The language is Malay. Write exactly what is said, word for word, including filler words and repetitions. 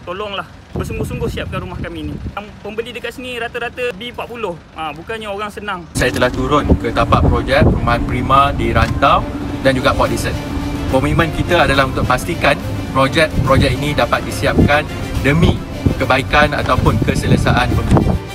tolonglah bersungguh-sungguh siapkan rumah kami ni. Yang pembeli dekat sini rata-rata B empat puluh. Ha, bukannya orang senang. Saya telah turun ke tapak projek perumahan Prima di Rantau dan juga Port Dickson. Komitmen kita adalah untuk pastikan projek-projek ini dapat disiapkan demi kebaikan ataupun keselesaan pembeli.